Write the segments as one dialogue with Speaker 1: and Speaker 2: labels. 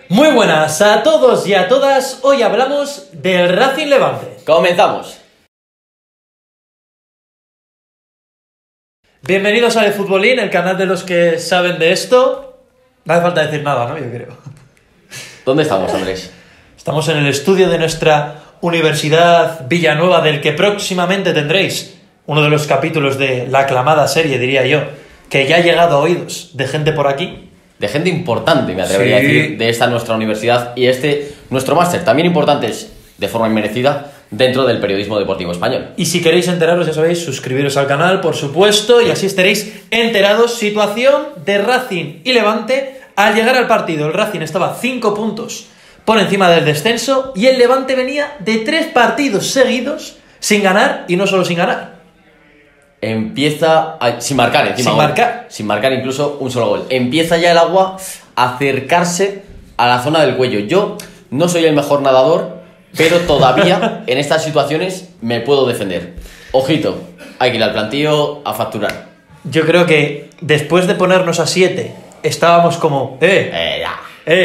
Speaker 1: Muy buenas a todos y a todas, hoy hablamos del Racing Levante.
Speaker 2: ¡Comenzamos!
Speaker 1: Bienvenidos a El Futbolín, el canal de los que saben de esto. No hace falta decir nada, ¿no? Yo creo.
Speaker 2: ¿Dónde estamos, Andrés?
Speaker 1: Estamos en el estudio de nuestra Universidad Villanueva, del que próximamente tendréis uno de los capítulos de la aclamada serie, diría yo, que ya ha llegado a oídos de gente por aquí.
Speaker 2: De gente importante, me atrevería a decir, de esta nuestra universidad y nuestro máster, también importantes de forma inmerecida dentro del periodismo deportivo español.
Speaker 1: Y si queréis enteraros, ya sabéis, suscribiros al canal, por supuesto, y así estaréis enterados. Situación de Racing y Levante al llegar al partido. El Racing estaba 5 puntos por encima del descenso y el Levante venía de 3 partidos seguidos sin ganar, y no solo sin ganar.
Speaker 2: Sin marcar encima. Sin marcar incluso un solo gol. Empieza ya el agua a acercarse a la zona del cuello. Yo no soy el mejor nadador, pero todavía en estas situaciones me puedo defender. Ojito, hay que ir al plantío a facturar.
Speaker 1: Yo creo que después de ponernos a 7, estábamos como,
Speaker 2: ya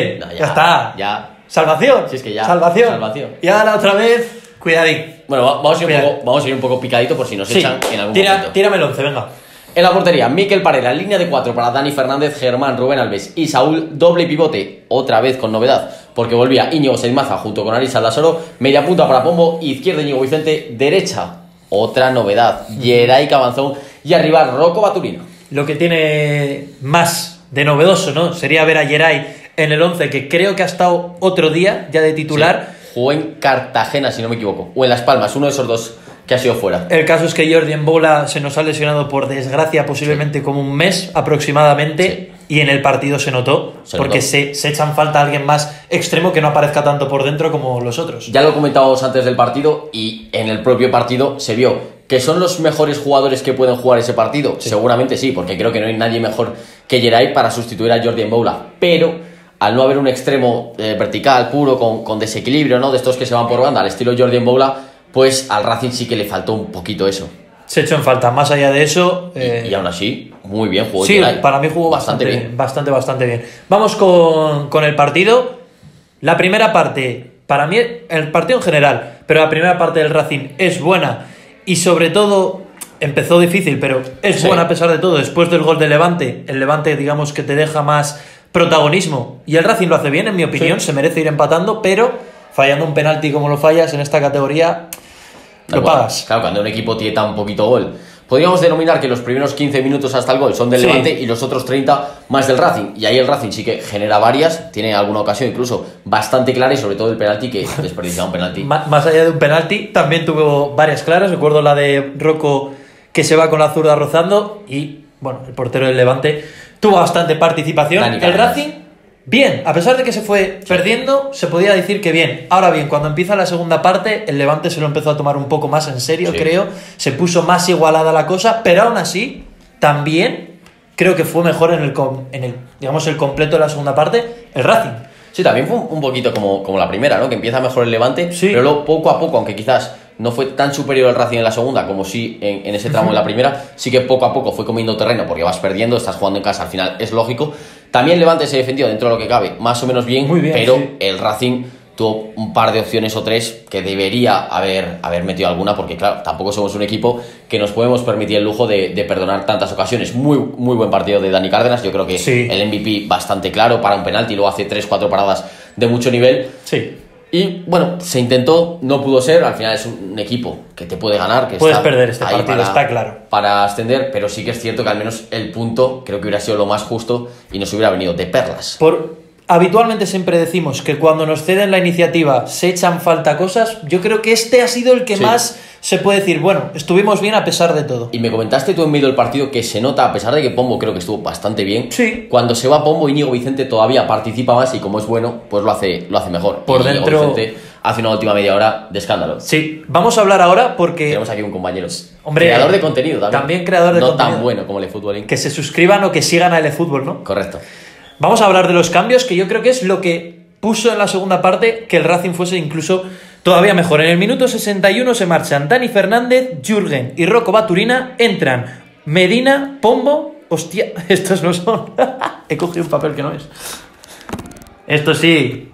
Speaker 1: está.
Speaker 2: Ya.
Speaker 1: Salvación.
Speaker 2: Si es que ya.
Speaker 1: Salvación. Y ahora otra vez, cuidadín.
Speaker 2: Bueno, vamos a ir un poco picadito por si nos echan en algún momento.
Speaker 1: Tírame el 11, venga.
Speaker 2: En la portería, Mikel Parera, línea de 4 para Dani Fernández, Germán, Rubén Alves y Saúl, doble pivote, otra vez con novedad, porque volvía Íñigo Saimaza junto con Aris Aldasoro, media punta para Pombo, izquierda Íñigo Vicente, derecha, otra novedad, Yeray Cabanzón y arriba Rocco Baturina.
Speaker 1: Lo que tiene más de novedoso, ¿no? Sería ver a Yeray en el 11, que creo que ha estado otro día ya de titular.
Speaker 2: Sí. Jugó en Cartagena, si no me equivoco, o en Las Palmas, uno de esos dos que ha sido fuera.
Speaker 1: El caso es que Jordi Mboula se nos ha lesionado, por desgracia, posiblemente como un mes aproximadamente, y en el partido se notó, porque se echan falta a alguien más extremo que no aparezca tanto por dentro como los otros.
Speaker 2: Ya lo comentábamos antes del partido, y en el propio partido se vio que son los mejores jugadores que pueden jugar ese partido. Sí. Seguramente sí, porque creo que no hay nadie mejor que Yeray para sustituir a Jordi Mboula, pero al no haber un extremo vertical, puro, con desequilibrio, ¿no? De estos que se van por banda, al estilo Jordi Mboula, pues al Racing sí que le faltó un poquito eso.
Speaker 1: Se echó en falta. Más allá de eso...
Speaker 2: Y aún así, muy bien jugó.
Speaker 1: Sí,
Speaker 2: Yeray.
Speaker 1: Para mí jugó bastante bien. Bastante bien. Vamos con el partido. La primera parte, para mí, el partido en general, pero la primera parte del Racing es buena y sobre todo empezó difícil, pero es buena a pesar de todo. Después del gol de Levante, el Levante, digamos que te deja más protagonismo y el Racing lo hace bien, en mi opinión. Se merece ir empatando, pero fallando un penalti como lo fallas en esta categoría, lo pagas.
Speaker 2: Claro, cuando un equipo tiene tan poquito gol. Podríamos denominar que los primeros 15 minutos hasta el gol son del Levante y los otros 30 más del Racing. Y ahí el Racing sí que genera varias, tiene alguna ocasión incluso bastante clara, y sobre todo el penalti, que desperdicia un penalti.
Speaker 1: Más allá de un penalti, también tuvo varias claras. Recuerdo la de Rocco, que se va con la zurda rozando, y bueno, el portero del Levante tuvo bastante participación. El Racing, bien, a pesar de que se fue perdiendo, se podía decir que bien. Ahora bien, cuando empieza la segunda parte, el Levante se lo empezó a tomar un poco más en serio, creo. Se puso más igualada la cosa, pero aún así, también creo que fue mejor en el digamos, el completo de la segunda parte, el Racing.
Speaker 2: Sí, también fue un poquito como la primera, ¿no? Que empieza mejor el Levante, pero luego poco a poco, aunque quizás no fue tan superior el Racing en la segunda como sí en ese tramo de la primera, sí que poco a poco fue comiendo terreno, porque vas perdiendo, estás jugando en casa, al final es lógico. También Levante se defendió dentro de lo que cabe, más o menos bien, pero el Racing tuvo un par de opciones o tres que debería haber metido alguna, porque claro, tampoco somos un equipo que nos podemos permitir el lujo de perdonar tantas ocasiones. Muy buen partido de Dani Cárdenas, yo creo que el MVP bastante claro, para un penalti, luego hace 3-4 paradas de mucho nivel.
Speaker 1: Sí.
Speaker 2: Y bueno, se intentó, no pudo ser. Al final es un equipo que te puede ganar, que
Speaker 1: puedes perder este partido, está claro,
Speaker 2: para ascender, pero sí que es cierto que al menos el punto creo que hubiera sido lo más justo y nos hubiera venido de perlas.
Speaker 1: Habitualmente siempre decimos que cuando nos ceden la iniciativa se echan falta cosas. Yo creo que este ha sido el que más se puede decir, bueno, estuvimos bien a pesar de todo.
Speaker 2: Y me comentaste tú en medio del partido que se nota, a pesar de que Pombo creo que estuvo bastante bien,
Speaker 1: sí,
Speaker 2: cuando se va Pombo, Íñigo Vicente todavía participa más, y como es bueno, pues lo hace mejor.
Speaker 1: Por
Speaker 2: Íñigo
Speaker 1: dentro
Speaker 2: Vicente hace una última media hora de escándalo.
Speaker 1: Sí, vamos a hablar ahora porque
Speaker 2: tenemos aquí un compañero,
Speaker 1: hombre,
Speaker 2: creador de contenido también
Speaker 1: creador de contenido,
Speaker 2: no tan bueno como el eFootballin.
Speaker 1: Que se suscriban o que sigan a eFootball, ¿no?
Speaker 2: Correcto.
Speaker 1: Vamos a hablar de los cambios, que yo creo que es lo que puso en la segunda parte que el Racing fuese incluso todavía mejor. En el minuto 61 se marchan Dani Fernández, Jürgen y Rocco Baturina. Entran Medina, Pombo... Hostia, estos no son... He cogido un papel que no es. Esto sí.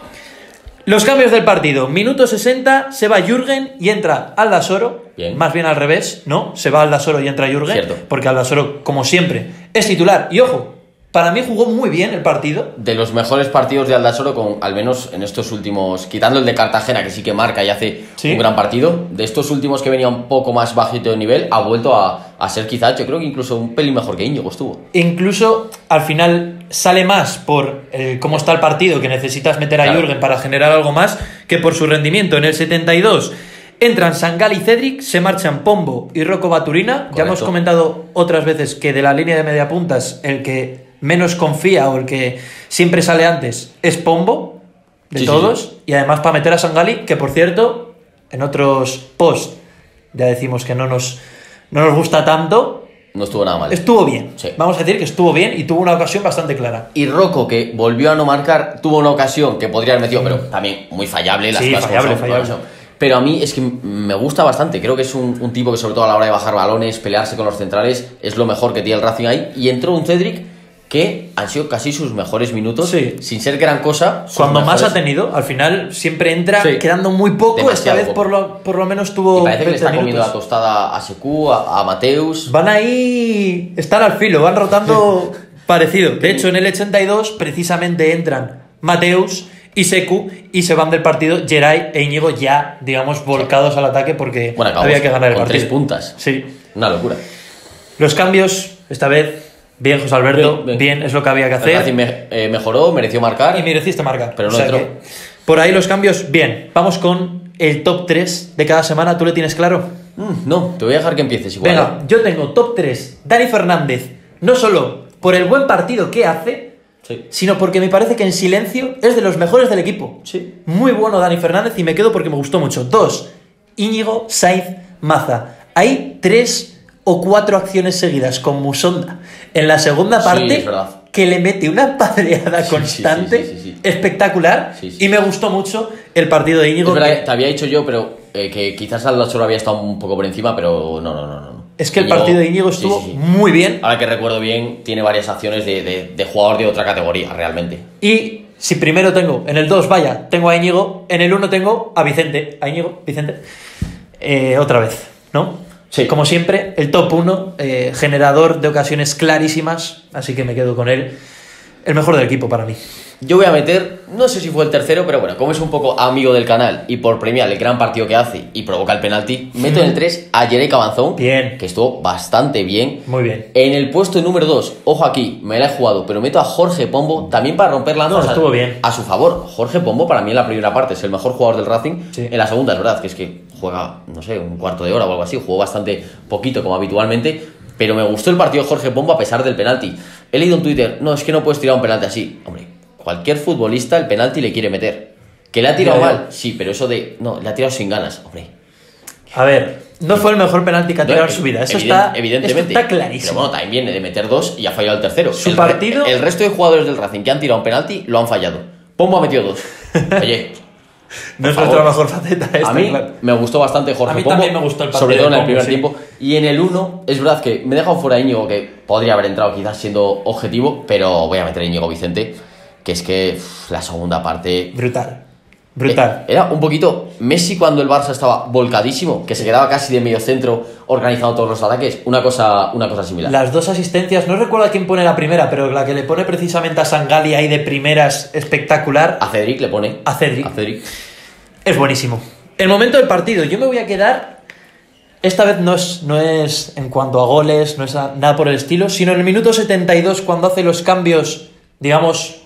Speaker 1: Los cambios del partido. Minuto 60, se va Jürgen y entra Aldasoro.
Speaker 2: Bien.
Speaker 1: Más bien al revés, ¿no? Se va Aldasoro y entra Jürgen.
Speaker 2: Cierto.
Speaker 1: Porque Aldasoro, como siempre, es titular. Y ojo, para mí jugó muy bien el partido.
Speaker 2: De los mejores partidos de Aldasoro, con al menos en estos últimos, quitando el de Cartagena, que sí que marca y hace un gran partido, de estos últimos que venía un poco más bajito de nivel, ha vuelto a ser quizás, yo creo que incluso un pelín mejor que Íñigo estuvo.
Speaker 1: Incluso al final sale más por cómo está el partido, que necesitas meter a Jürgen para generar algo más, que por su rendimiento. En el 72 entran Sangal y Cedric, se marchan Pombo y Rocco Baturina.
Speaker 2: Correcto.
Speaker 1: Ya hemos comentado otras veces que de la línea de mediapuntas el que menos confía o el que siempre sale antes es Pombo, de todos. Sí. Y además para meter a Sangali, que por cierto, en otros posts ya decimos que no nos gusta tanto.
Speaker 2: No estuvo nada mal.
Speaker 1: Estuvo bien.
Speaker 2: Sí.
Speaker 1: Vamos a decir que estuvo bien y tuvo una ocasión bastante clara.
Speaker 2: Y Rocco, que volvió a no marcar, tuvo una ocasión que podría haber metido, pero también muy fallable. Las cosas
Speaker 1: fallable.
Speaker 2: Pero a mí es que me gusta bastante. Creo que es un tipo que, sobre todo a la hora de bajar balones, pelearse con los centrales, es lo mejor que tiene el Racing ahí. Y entró un Cedric que han sido casi sus mejores minutos, sin ser gran cosa.
Speaker 1: Cuando más ha tenido, al final siempre entra quedando muy poco. Demasiado esta vez por lo menos tuvo.
Speaker 2: Y parece que le está comiendo la tostada a Sekou, a Mateus.
Speaker 1: Van ahí, están al filo, van rotando parecido. De hecho, en el 82 precisamente entran Mateus y Sekou y se van del partido Geray e Íñigo ya, digamos, volcados al ataque porque había que ganar el partido.
Speaker 2: 3 puntas.
Speaker 1: Sí.
Speaker 2: Una locura.
Speaker 1: Los cambios, esta vez. Bien, José Alberto, bien, es lo que había que hacer.
Speaker 2: El Racing mejoró, mereció marcar.
Speaker 1: Y mereciste marcar.
Speaker 2: Pero no entró.
Speaker 1: Por ahí los cambios, bien. Vamos con el top 3 de cada semana. ¿Tú le tienes claro?
Speaker 2: No, te voy a dejar que empieces igual.
Speaker 1: Venga, yo tengo top 3. Dani Fernández, no solo por el buen partido que hace, sino porque me parece que en silencio es de los mejores del equipo.
Speaker 2: Sí.
Speaker 1: Muy bueno Dani Fernández y me quedo porque me gustó mucho. 2. Íñigo Sainz Maza. Hay 3 o 4 acciones seguidas con Musonda en la segunda parte que le mete una padreada constante espectacular y me gustó mucho el partido de Íñigo.
Speaker 2: Es verdad, te había dicho yo, pero que quizás Aldasoro había estado un poco por encima, pero no.
Speaker 1: Es que Íñigo, el partido de Íñigo estuvo muy bien.
Speaker 2: Ahora que recuerdo bien, tiene varias acciones de jugador de otra categoría, realmente.
Speaker 1: Y si primero tengo, en el 2, tengo a Íñigo, en el 1 tengo a Vicente. A Íñigo, Vicente. Otra vez, ¿no? Sí. Como siempre, el top 1, generador de ocasiones clarísimas, así que me quedo con él. El mejor del equipo para mí.
Speaker 2: Yo voy a meter, no sé si fue el tercero, pero bueno, como es un poco amigo del canal y por premiar el gran partido que hace y provoca el penalti, meto en el 3 a Yerey Cabanzón, que estuvo bastante bien.
Speaker 1: Muy bien.
Speaker 2: En el puesto número 2, ojo aquí, me la he jugado, pero meto a Jorge Pombo también para romper lanzas
Speaker 1: estuvo bien.
Speaker 2: A su favor. Jorge Pombo para mí en la primera parte es el mejor jugador del Racing. En la segunda es verdad que es que juega, no sé, un cuarto de hora o algo así, jugó bastante poquito como habitualmente, pero me gustó el partido de Jorge Pombo a pesar del penalti. He leído en Twitter, no, es que no puedes tirar un penalti así. Hombre, cualquier futbolista el penalti le quiere meter. ¿Que le ha tirado mal? Sí, pero eso de... No, le ha tirado sin ganas, hombre.
Speaker 1: A ver, no fue el mejor penalti que ha tirado en su vida. Eso evidentemente. Está clarísimo.
Speaker 2: Pero bueno, también viene de meter 2 y ha fallado el tercero.
Speaker 1: Su partido...
Speaker 2: El resto de jugadores del Racing que han tirado un penalti lo han fallado. Pombo ha metido 2. Oye...
Speaker 1: No es nuestra mejor faceta esta,
Speaker 2: a mí me gustó bastante Jorge Pombo.
Speaker 1: A mí también me gustó el partido.
Speaker 2: Sobre todo en el primer tiempo. Y en el 1, es verdad que me he dejado fuera a Íñigo, que podría haber entrado quizás siendo objetivo, pero voy a meter a Íñigo Vicente, que es que la segunda parte...
Speaker 1: Brutal.
Speaker 2: Era un poquito Messi cuando el Barça estaba volcadísimo, que se quedaba casi de medio centro organizando todos los ataques. Una cosa similar.
Speaker 1: Las 2 asistencias, no recuerdo a quién pone la primera, pero la que le pone precisamente a Sangali ahí de primeras, espectacular.
Speaker 2: A Cedric le pone.
Speaker 1: A Cedric. Es buenísimo. El momento del partido, yo me voy a quedar... Esta vez no es en cuanto a goles, no es nada por el estilo, sino en el minuto 72 cuando hace los cambios, digamos,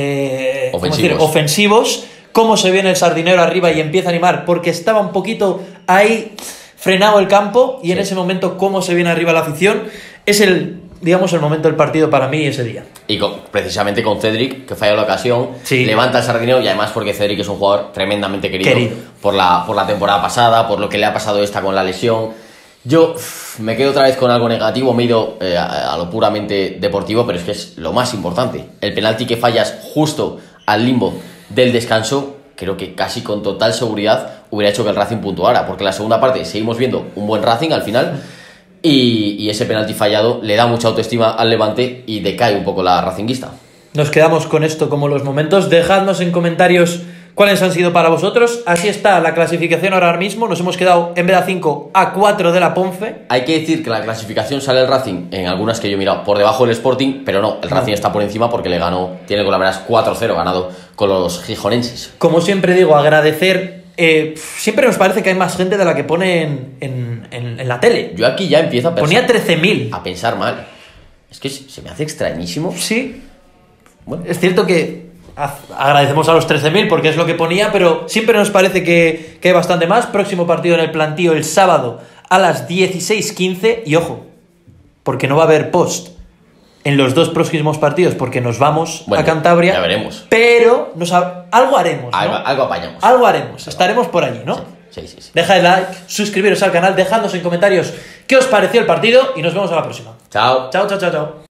Speaker 1: ofensivos, cómo se viene el Sardinero arriba y empieza a animar, porque estaba un poquito ahí frenado el campo y en ese momento cómo se viene arriba la afición, es el momento del partido para mí ese día.
Speaker 2: Y precisamente con Cedric, que falla la ocasión, levanta el Sardinero, y además porque Cedric es un jugador tremendamente querido. Por la temporada pasada, por lo que le ha pasado esta con la lesión. Yo me quedo otra vez con algo negativo, me he ido a lo puramente deportivo, pero es que es lo más importante. El penalti que fallas justo al limbo del descanso, creo que casi con total seguridad hubiera hecho que el Racing puntuara, porque en la segunda parte seguimos viendo un buen Racing al final. Y ese penalti fallado le da mucha autoestima al Levante y decae un poco la racinguista.
Speaker 1: nos quedamos con esto como los momentos. Dejadnos en comentarios cuáles han sido para vosotros. Así está la clasificación ahora mismo. Nos hemos quedado en vez de a 5 a 4 de la Ponfe.
Speaker 2: Hay que decir que la clasificación sale el Racing, en algunas que yo he mirado, por debajo del Sporting, pero no, el Racing está por encima porque le ganó, tiene con la verdad 4-0 ganado con los gijonenses.
Speaker 1: Como siempre digo, agradecer. Siempre nos parece que hay más gente de la que pone en la tele.
Speaker 2: Yo aquí ya empiezo a
Speaker 1: Ponía
Speaker 2: pensar.
Speaker 1: 13.000.
Speaker 2: A pensar mal. Es que se me hace extrañísimo.
Speaker 1: Sí. Bueno, es cierto que agradecemos a los 13.000 porque es lo que ponía, pero siempre nos parece que hay bastante más. Próximo partido en el Plantío el sábado a las 16:15. Y ojo, porque no va a haber post en los 2 próximos partidos porque nos vamos a Cantabria.
Speaker 2: Ya veremos.
Speaker 1: Pero algo haremos, ¿no?
Speaker 2: Algo apañamos.
Speaker 1: Algo haremos. Estaremos por allí, ¿no?
Speaker 2: Sí.
Speaker 1: Dejad el like, suscribiros al canal, dejadnos en comentarios qué os pareció el partido y nos vemos a la próxima.
Speaker 2: Chao.
Speaker 1: Chao.